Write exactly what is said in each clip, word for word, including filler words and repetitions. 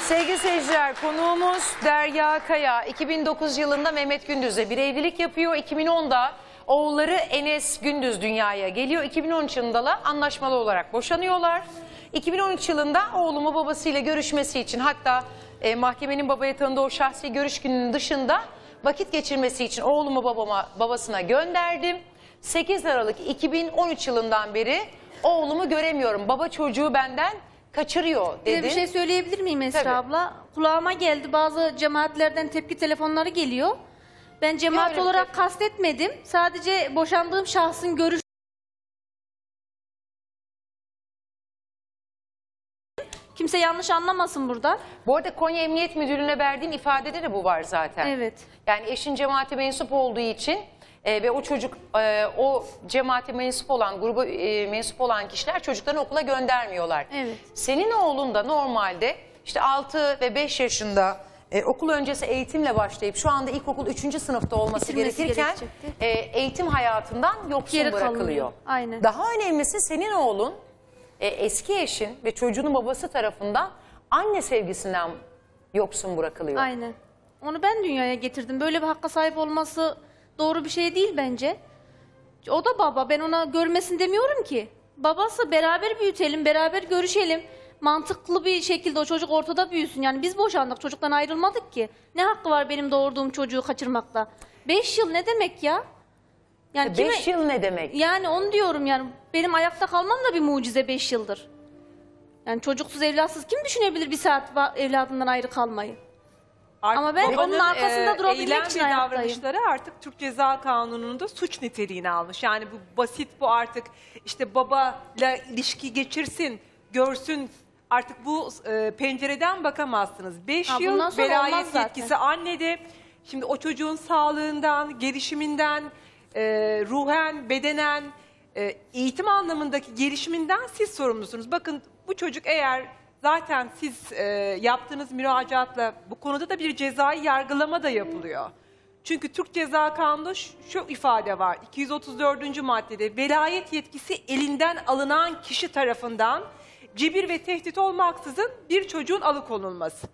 Sevgili seyirciler, konuğumuz Derya Kaya. iki bin dokuz yılında Mehmet Gündüz'le bir evlilik yapıyor. iki bin onda oğulları Enes Gündüz dünyaya geliyor. iki bin on üç yılında da anlaşmalı olarak boşanıyorlar. iki bin on üç yılında oğlumu babasıyla görüşmesi için, hatta e, mahkemenin babaya tanıdığı o şahsi görüş gününün dışında vakit geçirmesi için oğlumu babama, babasına gönderdim. sekiz Aralık iki bin on üç yılından beri oğlumu göremiyorum. Baba çocuğu benden kaçırıyor dedi. Bir şey söyleyebilir miyim Esra Tabii. abla? Kulağıma geldi, bazı cemaatlerden tepki telefonları geliyor. Ben cemaat Öyle olarak tepki. kastetmedim. Sadece boşandığım şahsın görüş. Kimse yanlış anlamasın burada. Bu arada Konya Emniyet Müdürlüğü'ne verdiğim ifadede de bu var zaten. Evet. Yani eşin cemaate mensup olduğu için e, ve o çocuk e, o cemaate mensup olan, gruba e, mensup olan kişiler çocuklarını okula göndermiyorlar. Evet. Senin oğlun da normalde işte altı ve beş yaşında e, okul öncesi eğitimle başlayıp şu anda ilkokul üçüncü sınıfta olması Bitirmesi gerekirken gerekecekti. e, eğitim hayatından yoksun Geri bırakılıyor. kalınıyor. Aynen. Daha önemlisi, senin oğlun e, eski eşin ve çocuğunun babası tarafından anne sevgisinden yoksun bırakılıyor. Aynen. Onu ben dünyaya getirdim. Böyle bir hakka sahip olması doğru bir şey değil bence. O da baba. Ben ona görmesin demiyorum ki. Babası, beraber büyütelim, beraber görüşelim. Mantıklı bir şekilde o çocuk ortada büyüsün. Yani biz boşandık, çocuktan ayrılmadık ki. Ne hakkı var benim doğurduğum çocuğu kaçırmakta? Beş yıl ne demek ya? Yani Beş kime- yıl ne demek? Yani onu diyorum yani. Benim ayakta kalmam da bir mucize beş yıldır. Yani çocuksuz, evlatsız kim düşünebilir bir saat va- evladından ayrı kalmayı? Artık Ama ben babanın, onun arkasında e, durabilmek eylem için ve ayaktayım. davranışları artık Türk Ceza Kanunu'nda suç niteliğini almış. Yani bu basit, bu artık işte babayla ilişki geçirsin, görsün. Artık bu e, pencereden bakamazsınız. Beş Ha, bundan yıl sonra olmaz velayet zaten. yetkisi annede. Şimdi o çocuğun sağlığından, gelişiminden, e, ruhen, bedenen, e, eğitim anlamındaki gelişiminden siz sorumlusunuz. Bakın, bu çocuk eğer zaten siz e, yaptığınız müracaatla bu konuda da bir cezai yargılama da yapılıyor. Çünkü Türk Ceza Kanunu'nda şu, şu ifade var. iki yüz otuz dördüncü maddede velayet yetkisi elinden alınan kişi tarafından cibir ve tehdit olmaksızın bir çocuğun alıkonulması.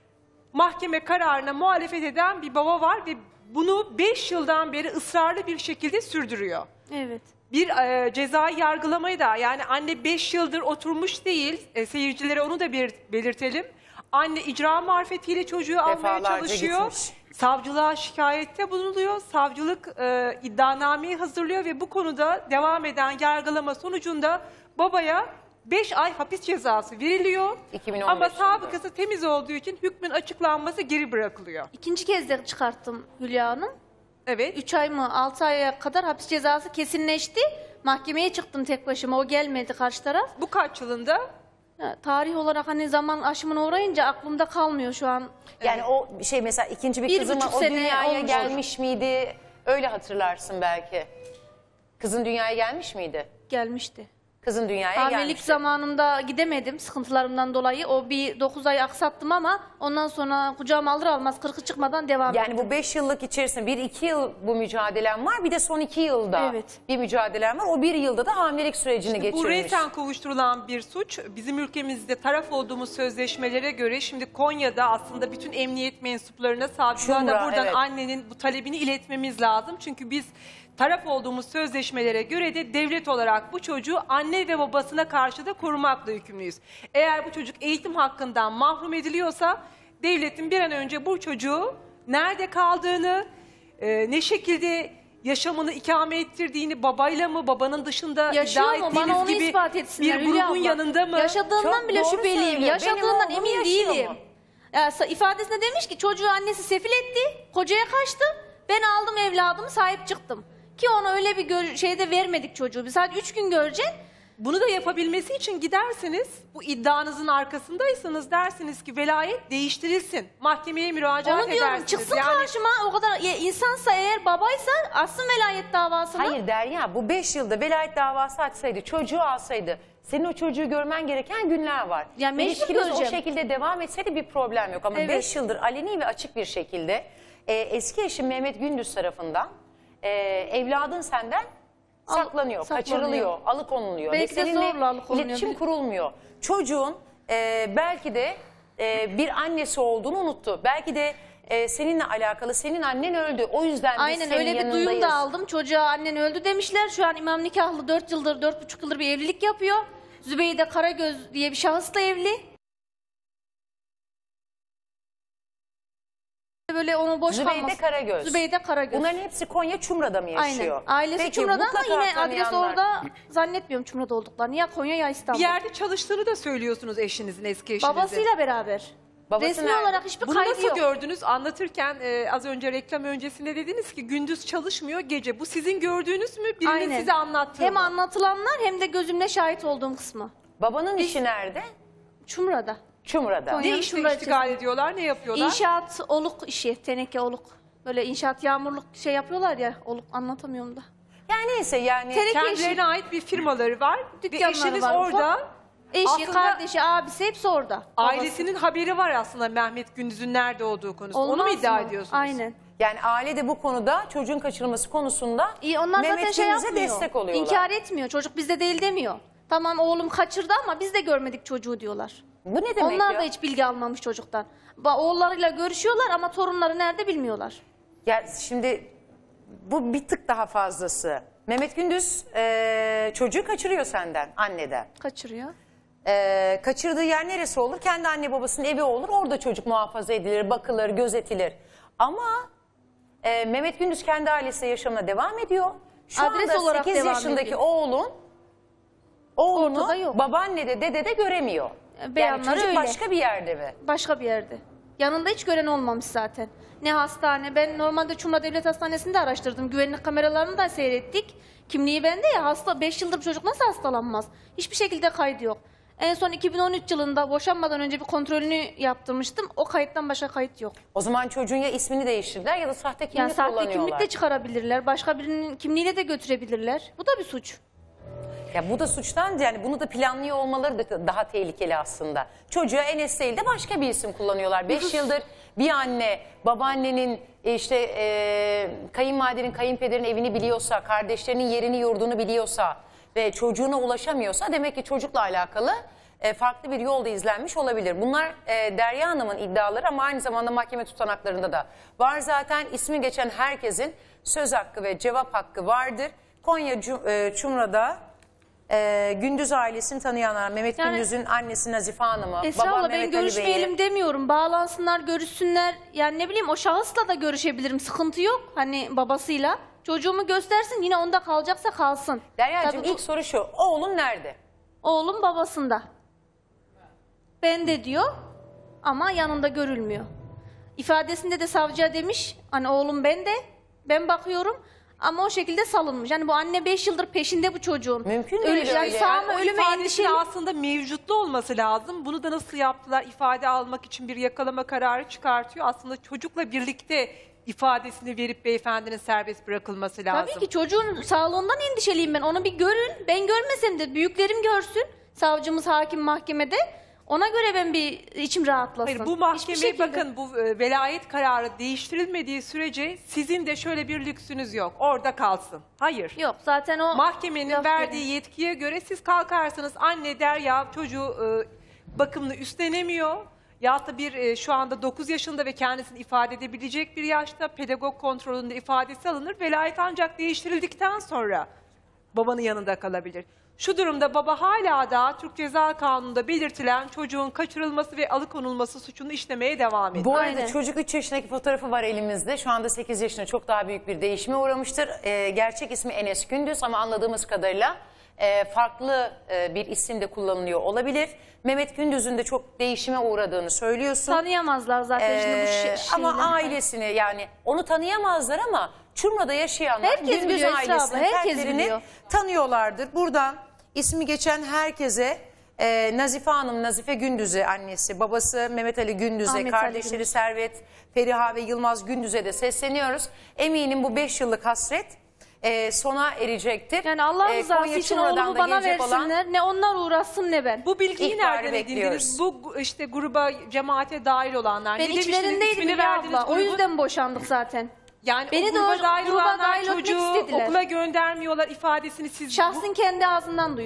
Mahkeme kararına muhalefet eden bir baba var ve bunu beş yıldan beri ısrarlı bir şekilde sürdürüyor. Evet. Bir e, cezai yargılamayı da, yani anne beş yıldır oturmuş değil, e, seyircilere onu da bir belirtelim. Anne icra marifetiyle çocuğu almaya Defalarca çalışıyor. gitmiş. Savcılığa şikayette bulunuyor. Savcılık e, iddianameyi hazırlıyor ve bu konuda devam eden yargılama sonucunda babaya beş ay hapis cezası veriliyor. iki bin on beş Ama yılında. sabıkası temiz olduğu için hükmün açıklanması geri bırakılıyor. İkinci kez de çıkarttım Hülya Hanım. Evet. Üç ay mı, altı aya kadar hapis cezası kesinleşti. Mahkemeye çıktım tek başıma, o gelmedi karşı taraf. Bu kaç yılında? Ya, tarih olarak hani zaman aşımına uğrayınca aklımda kalmıyor şu an. Yani o şey, mesela ikinci bir, Bir kızım buçuk o sene dünyaya olmuştur. gelmiş miydi? Öyle hatırlarsın belki. Kızın dünyaya gelmiş miydi? Gelmişti. Kızın dünyaya Hamilelik gelmişti. zamanında gidemedim sıkıntılarımdan dolayı. O bir dokuz ay aksattım ama ondan sonra kucağıma alır almaz kırkı çıkmadan devam ettim. Yani bu beş yıllık içerisinde bir iki yıl bu mücadelem var. Bir de son iki yılda Evet. bir mücadelem var. O bir yılda da hamilelik sürecini Bu geçirmiş. reysen kovuşturulan bir suç. Bizim ülkemizde taraf olduğumuz sözleşmelere göre şimdi Konya'da aslında bütün emniyet mensuplarına, savcılığa da Şura, buradan evet. annenin bu talebini iletmemiz lazım. Çünkü biz taraf olduğumuz sözleşmelere göre de devlet olarak bu çocuğu anne ve babasına karşı da korumakla yükümlüyüz. Eğer bu çocuk eğitim hakkından mahrum ediliyorsa devletin bir an önce bu çocuğu nerede kaldığını, e, ne şekilde yaşamını ikame ettirdiğini, babayla mı, babanın dışında Yaşıyor iddia mu? Bana ettiğiniz onu gibi ispat etsinler bir Hülya grubun abla. yanında mı? Yaşadığından Çok bile doğru şüpheliyim. söylüyor. Benim Yaşadığından oğlum emin yaşıyor değilim. mu? Ya, ifadesinde demiş ki çocuğu annesi sefil etti, kocaya kaçtı. Ben aldım evladımı, sahip çıktım. Ki ona öyle bir gör- şeyde vermedik çocuğu. Biz sadece üç gün göreceksin. Bunu da yapabilmesi için gidersiniz, bu iddianızın arkasındaysanız dersiniz ki velayet değiştirilsin. Mahkemeye müracaat Onu diyorum, edersiniz. çıksın Yani karşıma. O kadar ya, insansa eğer, babaysa açsın velayet davasını. Hayır Derya, bu beş yılda velayet davası açsaydı, çocuğu alsaydı, senin o çocuğu görmen gereken günler var. Ya mecbur İlişkiniz o göreceğim. şekilde devam etseydi bir problem yok. Ama Evet. beş yıldır aleni ve açık bir şekilde e, eski eşim Mehmet Gündüz tarafından e, evladın senden Al- saklanıyor, saklanıyor. kaçırılıyor, alıkonuluyor. Belki ve de seninle zorla alıkonuluyor. iletişim kurulmuyor. Çocuğun e, belki de e, bir annesi olduğunu unuttu. Belki de e, seninle alakalı, senin annen öldü. O yüzden biz Aynen senin öyle bir yanındayız. duyum da aldım. Çocuğa annen öldü demişler. Şu an imam nikahlı dört yıldır, dört buçuk yıldır bir evlilik yapıyor. Zübeyde Karagöz diye bir şahısla evli. Böyle onu boş Zübeyde kalmasın. Karagöz. Zübeyde Karagöz. Bunların hepsi Konya Çumra'da mı yaşıyor? Aynen. Ailesi Peki, Çumra'da ama mutlaka yine adres tanıyanlar- orada zannetmiyorum Çumra'da olduklarını. Ya Konya ya İstanbul. Bir yerde çalıştığını da söylüyorsunuz eşinizin, eski eşinizin. Babasıyla beraber. Babası Resmi nerede? olarak hiçbir Bunu kaydı nasıl yok. gördünüz? Anlatırken e, az önce reklam öncesinde dediniz ki gündüz çalışmıyor, gece. Bu sizin gördüğünüz mü? Birinin Aynen. size anlattığı Hem mı? anlatılanlar hem de gözümle şahit olduğum kısmı. Babanın işi nerede? Çumra'da. Çumra'da. Konya. Ne Yani işle şurada iştigal içerisinde. ediyorlar, ne yapıyorlar? İnşaat oluk işi, teneke oluk. Böyle inşaat yağmurluk şey yapıyorlar ya, oluk anlatamıyorum da. Yani neyse yani. Teneke işi. Kendilerine ait bir firmaları var. Ve Dükkanları eşiniz var, orada. Eşi, Aslında kardeşi, abisi hepsi orada. ailesinin haberi var aslında Mehmet Gündüz'ün nerede olduğu konusunda. Babası. Onu mu Olmaz iddia mı? ediyorsunuz? Aynen. Yani aile de bu konuda, çocuğun kaçırılması konusunda İyi, onlar Mehmet zaten şey Gündüz'e yapmıyor. destek oluyorlar. İnkar etmiyor. Çocuk bizde değil demiyor. Tamam oğlum kaçırdı ama biz de görmedik çocuğu diyorlar. Bu ne demek Onlar ya? da hiç bilgi almamış çocuktan. Ba- Oğullarıyla görüşüyorlar ama torunları nerede bilmiyorlar. Ya şimdi bu bir tık daha fazlası. Mehmet Gündüz e, çocuğu kaçırıyor senden, anneden. Kaçırıyor. E, kaçırdığı yer neresi olur? Kendi anne babasının evi olur. Orada çocuk muhafaza edilir, bakılır, gözetilir. Ama e, Mehmet Gündüz kendi ailesiyle yaşamına devam ediyor. Şu Adres anda olarak sekiz devam yaşındaki ediyor. oğlun oğlunu Ortada yok. babaanne de dede de göremiyor. Yani Beyanları çocuk öyle. başka bir yerde mi? Başka bir yerde. Yanında hiç gören olmamış zaten. Ne hastane. Ben normalde Çumra Devlet Hastanesi'nde araştırdım. Güvenlik kameralarını da seyrettik. Kimliği bende ya, hasta beş yıldır bir çocuk nasıl hastalanmaz? Hiçbir şekilde kaydı yok. En son iki bin on üç yılında boşanmadan önce bir kontrolünü yaptırmıştım. O kayıttan başka kayıt yok. O zaman çocuğun ya ismini değiştirdiler ya da sahte kimlik Yani sahte kullanıyorlar. kimlik de çıkarabilirler. Başka birinin kimliğiyle de götürebilirler. Bu da bir suç. Ya bu da suçtan, yani bunu da planlıyor olmaları da daha tehlikeli aslında. Çocuğa Enes değil de başka bir isim kullanıyorlar. Beş yıldır bir anne babaannenin e, işte e, kayınvalidenin, kayınpederin evini biliyorsa, kardeşlerinin yerini yurdunu biliyorsa ve çocuğuna ulaşamıyorsa demek ki çocukla alakalı e, farklı bir yolda izlenmiş olabilir. Bunlar e, Derya Hanım'ın iddiaları ama aynı zamanda mahkeme tutanaklarında da var zaten. İsmi geçen herkesin söz hakkı ve cevap hakkı vardır. Konya Cum- e, Çumra'da e, Gündüz ailesini tanıyanlar, Mehmet Yani- Gündüz'ün annesi Nazife Hanım'ı, Esra babam abla ben Mehmet Ali Bey'i. görüşmeyelim demiyorum. Bağlansınlar, görüşsünler. Yani ne bileyim o şahısla da görüşebilirim. Sıkıntı yok. Hani babasıyla. Çocuğumu göstersin, yine onda kalacaksa kalsın. Derya'cığım Tabii bu- ilk soru şu, oğlun nerede? Oğlum babasında. Ben de diyor ama yanında görülmüyor. İfadesinde de savcıya demiş hani oğlum ben de ben bakıyorum ama o şekilde salınmış. Yani bu anne beş yıldır peşinde bu çocuğun. Mümkün Ölü- değil yani öyle. sağ Yani mı o ölü mü ifadesinin endişeli. aslında mevcutlu olması lazım. Bunu da nasıl yaptılar? İfade almak için bir yakalama kararı çıkartıyor. Aslında çocukla birlikte ifadesini verip beyefendinin serbest bırakılması lazım. Tabii ki çocuğun sağlığından endişeliyim ben. Onu bir görün. Ben görmesem de büyüklerim görsün. Savcımız, hakim mahkemede. Ona göre ben bir içim rahatlasın. Hayır, bu Hiçbir mahkeme şekilde. bakın bu e, velayet kararı değiştirilmediği sürece sizin de şöyle bir lüksünüz yok. Orada kalsın. Hayır. Yok zaten o Mahkemenin laf verdiği verin. yetkiye göre siz kalkarsınız. Anne Derya çocuğu e, bakımını üstlenemiyor. Ya da bir e, şu anda dokuz yaşında ve kendisini ifade edebilecek bir yaşta pedagog kontrolünde ifadesi alınır. Velayet ancak değiştirildikten sonra babanın yanında kalabilir. Şu durumda baba hala da Türk Ceza Kanunu'nda belirtilen çocuğun kaçırılması ve alıkonulması suçunu işlemeye devam ediyor. Bu arada Aynen. çocuk üç yaşındaki fotoğrafı var elimizde. Şu anda sekiz yaşında, çok daha büyük bir değişime uğramıştır. Ee, gerçek ismi Enes Gündüz ama anladığımız kadarıyla e, farklı e, bir isim de kullanılıyor olabilir. Mehmet Gündüz'ün de çok değişime uğradığını söylüyorsun. Tanıyamazlar zaten şimdi bu Ee, şey, ama şeyle. ailesini, yani onu tanıyamazlar ama Çumra'da yaşayanlar Herkes Gündüz biliyor Esra abla, ailesinin herkes fertlerini biliyor. tanıyorlardır. Buradan ismi geçen herkese e, Nazife Hanım, Nazife Gündüz'e annesi, babası Mehmet Ali Gündüz'e, Ahmet Ali kardeşleri Gündüz. Servet, Feriha ve Yılmaz Gündüz'e de sesleniyoruz. Eminim bu beş yıllık hasret e, sona erecektir. Yani Allah E, rızası Konya için Çumra'dan oğlumu da bana gelecek olan- versinler. Ne onlar uğraşsın ne ben. Bu bilgiyi İhbarı nereden bekliyoruz. edindiniz? Bu gu- işte gruba, cemaate dahil olanlar. Ben Ne demiştiniz? içlerindeydim İsmini ya verdiğiniz abla. O grubun? yüzden boşandık zaten. Yani Beni o de gruba o dahil gruba olanlar dahil etmek çocuğu istediler. okula göndermiyorlar ifadesini siz... Şahsın kendi ağzından duydum.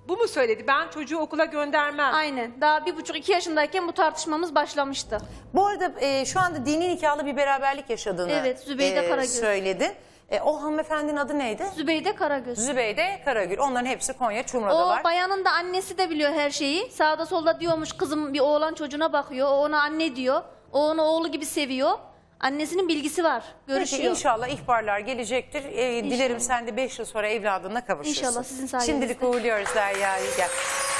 Bu mu söyledi? Ben çocuğu okula göndermem. Aynen. Daha bir buçuk iki yaşındayken bu tartışmamız başlamıştı. Bu arada e, şu anda dini nikahlı bir beraberlik yaşadığını Evet, Zübeyde Karagöz. söyledin. E, o hanımefendinin adı neydi? Zübeyde Karagöz. Zübeyde Karagül. Onların hepsi Konya Çumra'dalar. O bayanın da annesi de biliyor her şeyi. Sağda solda diyormuş kızım bir oğlan çocuğuna bakıyor. O ona anne diyor. O onu oğlu gibi seviyor. Annesinin bilgisi var. Peki Görüşüyor. inşallah ihbarlar gelecektir. E, dilerim sen de beş yıl sonra evladınla kavuşursun. İnşallah, sizin sayenizde. Şimdilik uğurluyoruz Derya'yı. Gel.